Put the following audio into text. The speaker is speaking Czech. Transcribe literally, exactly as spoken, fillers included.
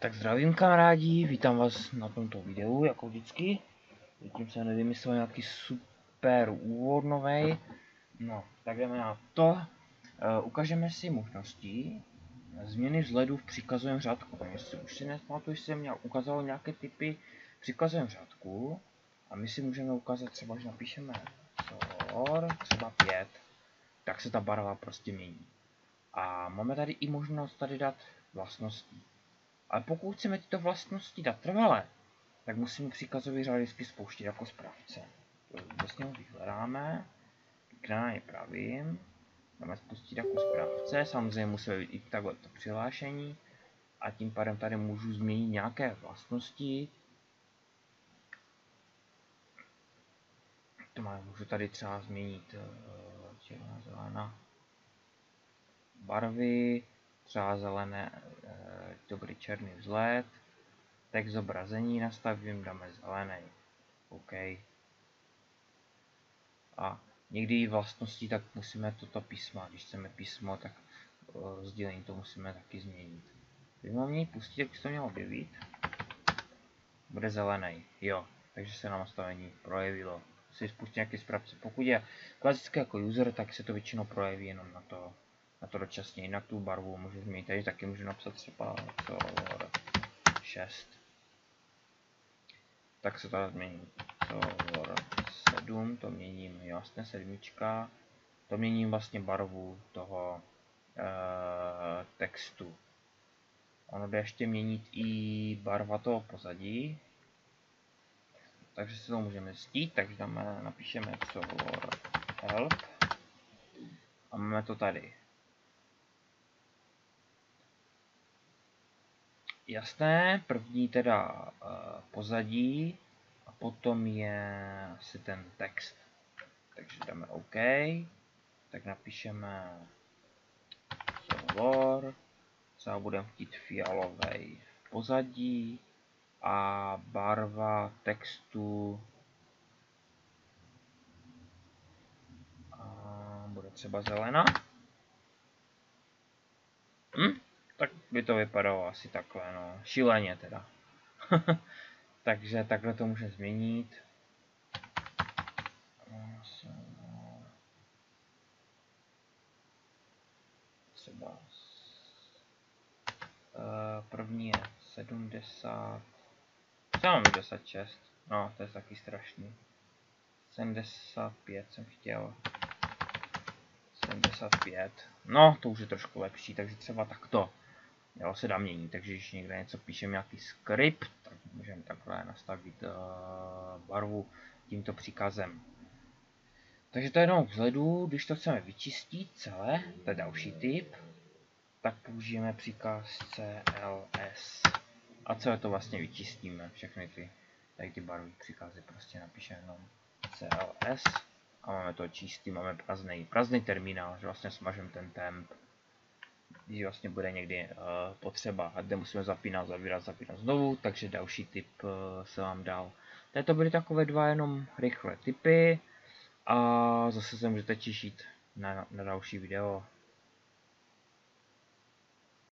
Tak zdravím kamarádi, vítám vás na tomto videu, jako vždycky. Zatím jsem nevymyslel nějaký super úvod novej. No, tak jdeme na to. Uh, ukážeme si možnosti změny vzhledu v příkazovém řádku. Jestli už si nepamatuju, že jsem měl ukázal nějaké typy v příkazovém řádku. A my si můžeme ukázat třeba, že napíšeme color, třeba pět, tak se ta barva prostě mění. A máme tady i možnost tady dát vlastnosti. Ale pokud chceme tyto vlastnosti dát trvale, tak musíme příkazový řád vždycky spouštět jako správce. Vlastně ho vyhledáme, klikneme pravým, dáme spustit jako správce, samozřejmě musíme být i takhle to přihlášení a tím pádem tady můžu změnit nějaké vlastnosti. To má, můžu tady třeba změnit červená, zelená barvy, třeba zelené, dobrý černý vzhled. Text zobrazení nastavím, dáme zelený. OK. A někdy vlastnosti, tak musíme toto písmo, když chceme písmo, tak uh, sdělení to musíme taky změnit. Když mám měnit pustit, jak se to mělo objevit. Bude zelený, jo. Takže se na nastavení projevilo. Si spustí nějaký správce. Pokud je klasické jako user, tak se to většinou projeví jenom na to, na to dočasně. Jinak tu barvu můžu změnit. Takže taky můžu napsat třeba color šest. Tak se to změní. Color sedm, to měním, jasně, sedmička. To měním vlastně barvu toho e, textu. Ono jde ještě měnit i barva toho pozadí. Takže si to můžeme stít, takže dáme, napíšeme color help. A máme to tady. Jasné, první teda e, pozadí a potom je asi ten text. Takže dáme OK, tak napíšeme color, třeba budeme chtít fialový pozadí a barva textu a bude třeba zelená. Hm? Tak by to vypadalo asi takhle, no, šíleně teda. Takže takhle to můžeme změnit. Třeba první je sedmdesát, sedmdesát šest, no to je taky strašný. sedmdesát pět jsem chtěl. sedmdesát pět, no to už je trošku lepší, takže třeba takto. Jo, se dá měnit, takže když někde něco píšeme, nějaký skript, tak můžeme takhle nastavit uh, barvu tímto příkazem. Takže to je jenom vzhledu, když to chceme vyčistit celé, to je další typ, tak použijeme příkaz C L S. A co je to vlastně vyčistíme, všechny ty, tady ty barvy příkazy, prostě napíšeme jenom C L S a máme to čistý, máme prázdný, prázdný terminál, že vlastně smažeme ten temp. Když vlastně bude někdy uh, potřeba a kde musíme zapínat, zavírat, zapínat znovu, takže další tip uh, se vám dal. Tady to byly takové dva jenom rychlé tipy a zase se můžete těšit na, na další video.